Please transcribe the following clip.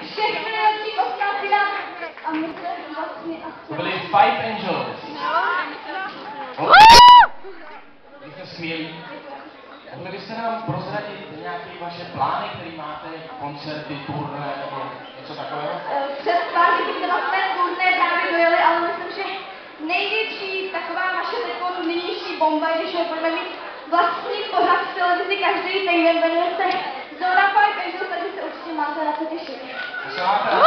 Všechny nejlepší postavila a my se vlastně To byli Five Angels. Vy jste skvělí. Mohli byste nám prozradit nějaké vaše plány, které máte, koncerty, turné nebo něco takového? Před pár dny jsme na své turné právě dojeli, ale myslím, že největší taková naše nynější bomba, když budeme mít vlastní pořad v televizi každý týden, jmenuje se Zóna Five Angels, takže se určitě máte na co těšit. To se máte